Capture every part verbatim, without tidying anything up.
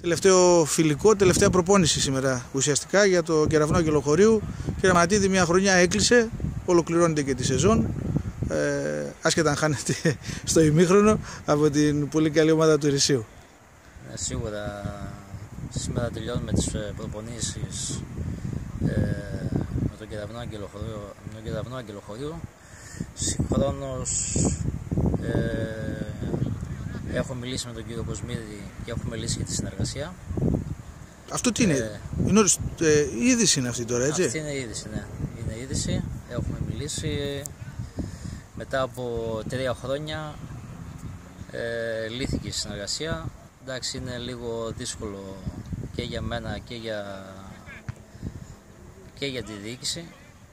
Τελευταίο φιλικό, τελευταία προπόνηση σήμερα ουσιαστικά για το Κεραυνό Αγγελοχωρίου. Κύριε Μανατίδη, μια χρονιά έκλεισε, ολοκληρώνεται και τη σεζόν. Ε, άσχετα αν χάνεται στο ημίχρονο από την πολύ καλή ομάδα του Ιρησίου. Ναι, σίγουρα σήμερα τελειώνουμε τις προπονήσεις ε, με τον Κεραυνό Αγγελοχωρίου, με τον Κεραυνό Αγγελοχωρίου. Συγχρόνως ε, έχω μιλήσει με τον κύριο Κοσμίδη και έχουμε λύσει και τη συνεργασία. Αυτό τι είναι, ε, είναι ε, η είδηση είναι αυτή τώρα, έτσι? Αυτή είναι η είδηση, ναι. Είναι η είδηση, έχουμε μιλήσει. Μετά από τρία χρόνια ε, λύθηκε η συνεργασία. Εντάξει, είναι λίγο δύσκολο και για μένα και για, και για τη διοίκηση.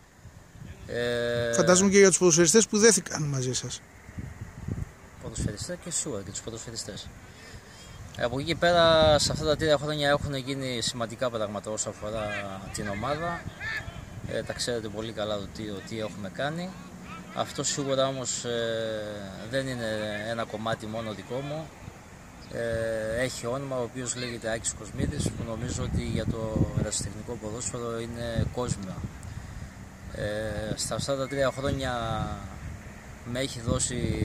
Ε, Φαντάζομαι και για τους ποδοσφαιριστές που δέθηκαν μαζί σας. Ποδοσφαιριστές και σίγουρα και τους ποδοσφαιριστές. Από εκεί και πέρα, σε αυτά τα τρία χρόνια έχουν γίνει σημαντικά πράγματα όσον αφορά την ομάδα. Ε, τα ξέρετε πολύ καλά το τι, τι έχουμε κάνει. Αυτό σίγουρα όμως ε, δεν είναι ένα κομμάτι μόνο δικό μου. Ε, έχει όνομα, ο οποίος λέγεται Άκης Κοσμίδης, που νομίζω ότι για το ερασιτεχνικό ποδόσφαιρο είναι κόσμιο. Ε, στα αυτά τα τρία χρόνια με έχει δώσει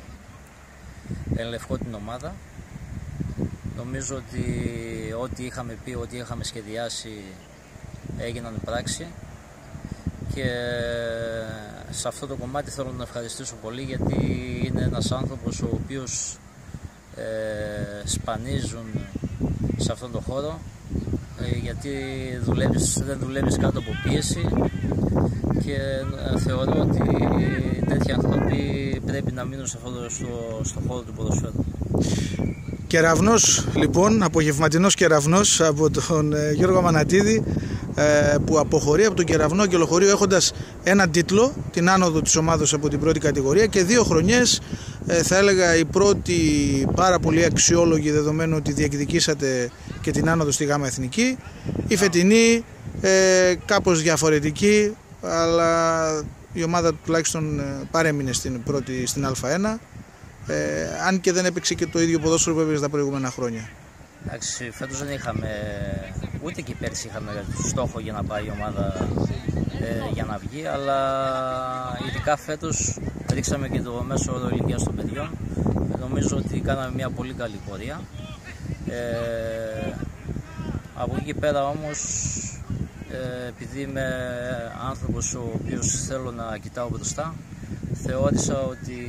εν λευκό την ομάδα. Νομίζω ότι ό,τι είχαμε πει, ό,τι είχαμε σχεδιάσει έγιναν πράξη. Και σε αυτό το κομμάτι θέλω να ευχαριστήσω πολύ, γιατί είναι ένας άνθρωπος ο οποίος ε, σπανίζουν σε αυτόν τον χώρο, ε, γιατί δουλεύεις, δεν δουλεύεις κάτω από πίεση και ε, θεωρώ ότι τέτοιοι άνθρωποι πρέπει να μείνουν σε αυτό, στο, στο χώρο του ποδοσφαίρου. Κεραυνός λοιπόν, απογευματινός κεραυνός από τον ε, Γιώργο Μανατίδη, ε, που αποχωρεί από τον Κεραυνό Αγγελοχωρίου έχοντας έναν τίτλο, την άνοδο της ομάδας από την πρώτη κατηγορία, και δύο χρονιές, ε, θα έλεγα η πρώτη πάρα πολύ αξιόλογη, δεδομένου ότι διεκδικήσατε και την άνοδο στη Γάμα Εθνική, η φετινή ε, κάπως διαφορετική, αλλά η ομάδα τουλάχιστον παρέμεινε στην πρώτη, στην Α1. Ε, αν και δεν έπαιξε και το ίδιο ποδόσφαιρο που έπαιξε τα προηγούμενα χρόνια. Εντάξει, φέτος δεν είχαμε, ούτε και πέρσι είχαμε στόχο για να πάει η ομάδα ε, για να βγει, αλλά ειδικά φέτος ρίξαμε και το μέσο όρο ηλικίας των παιδιών. Νομίζω ότι κάναμε μια πολύ καλή πορεία. Ε, από εκεί και πέρα όμως, ε, επειδή είμαι άνθρωπος ο οποίος θέλω να κοιτάω μπροστά, θεώρησα ότι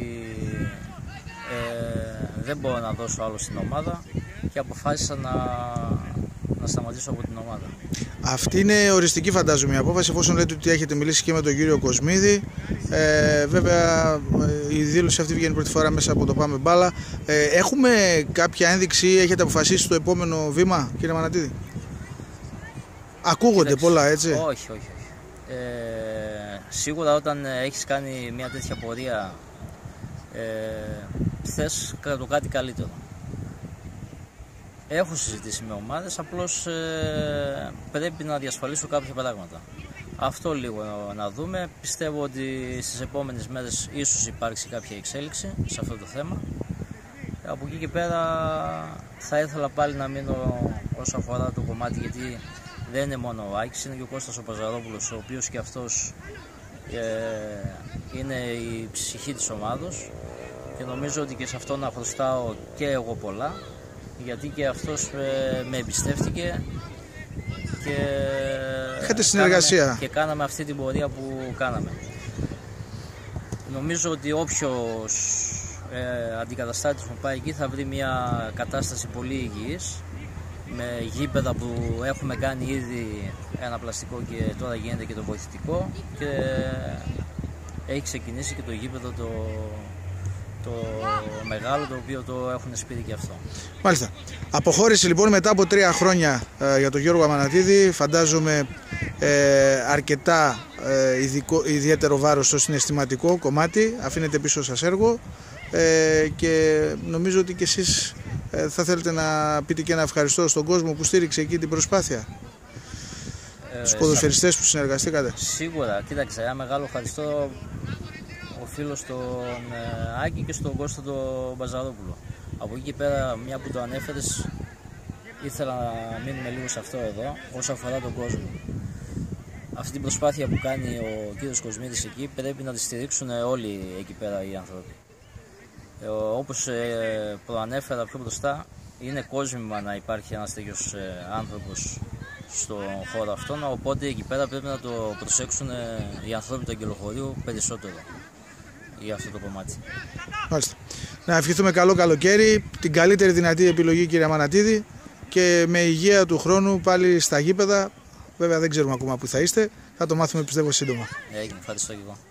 Ε, δεν μπορώ να δώσω άλλο στην ομάδα και αποφάσισα να, να σταματήσω από την ομάδα. Αυτή είναι οριστική, φαντάζομαι, η απόφαση, εφόσον λέτε ότι έχετε μιλήσει και με τον κύριο Κοσμίδη. Ε, βέβαια η δήλωση αυτή βγαίνει πρώτη φορά μέσα από το Πάμε Μπάλα. Ε, έχουμε κάποια ένδειξη, έχετε αποφασίσει το επόμενο βήμα, κύριε Μανατίδη? Ακούγονται Κοίταξε, πολλά, έτσι? Όχι, όχι, όχι. Ε, σίγουρα όταν έχεις κάνει μια τέτοια πορεία, Ε, θες το κάτι καλύτερο. Έχω συζητήσει με ομάδες, απλώς ε, πρέπει να διασφαλίσω κάποια πράγματα. Αυτό λίγο να δούμε. Πιστεύω ότι στις επόμενες μέρες ίσως υπάρξει κάποια εξέλιξη σε αυτό το θέμα. Από εκεί και πέρα θα ήθελα πάλι να μείνω όσο αφορά το κομμάτι, γιατί δεν είναι μόνο ο Άκης, είναι και ο Κώστας ο Παζαρόπουλος, ο οποίος και αυτός ε, είναι η ψυχή της ομάδος. Και νομίζω ότι και σε αυτό να χρωστάω και εγώ πολλά, γιατί και αυτός ε, με εμπιστεύτηκε και είχατε συνεργασία κάναμε, και κάναμε αυτή την πορεία που κάναμε. Νομίζω ότι όποιος ε, αντικαταστάτης μου πάει εκεί θα βρει μια κατάσταση πολύ υγιής, με γήπεδα που έχουμε κάνει ήδη ένα πλαστικό και τώρα γίνεται και το βοηθητικό, και έχει ξεκινήσει και το γήπεδο το το μεγάλο, το οποίο το έχουν σπίτι και αυτό. Μάλιστα. Αποχώρηση λοιπόν μετά από τρία χρόνια ε, για τον Γιώργο Μανατίδη. Φαντάζομαι ε, αρκετά ε, ειδικό, ιδιαίτερο βάρος στο συναισθηματικό κομμάτι. Αφήνετε πίσω σας έργο ε, και νομίζω ότι και εσείς ε, θα θέλετε να πείτε και ένα ευχαριστώ στον κόσμο που στήριξε εκεί την προσπάθεια. Ε, Τους ποδοσφαιριστές που συνεργαστήκατε. Σίγουρα. Κοίταξε, ένα μεγάλο ευχαριστώ οφείλω στον Άκη και στον Κώστα τον Μπαζαρόπουλο. Από εκεί και πέρα, μια που το ανέφερες, ήθελα να μείνουμε λίγο σε αυτό εδώ, όσον αφορά τον κόσμο. Αυτή την προσπάθεια που κάνει ο κύριος Κοσμίδης εκεί πρέπει να τη στηρίξουν όλοι εκεί πέρα οι άνθρωποι. Ε, όπως ε, προανέφερα πιο μπροστά, είναι κόσμημα να υπάρχει ένας τέτοιος ε, άνθρωπος στον χώρο αυτόν, οπότε εκεί πέρα πρέπει να το προσέξουν ε, οι ανθρώποι του Αγγελοχωρίου περισσότερο για αυτό το κομμάτι. Μάλιστα. Να ευχηθούμε καλό καλοκαίρι, την καλύτερη δυνατή επιλογή, κύριε Αμανατίδη, και με υγεία του χρόνου πάλι στα γήπεδα. Βέβαια δεν ξέρουμε ακόμα που θα είστε, θα το μάθουμε πιστεύω σύντομα. Έγινε, ευχαριστώ και εγώ.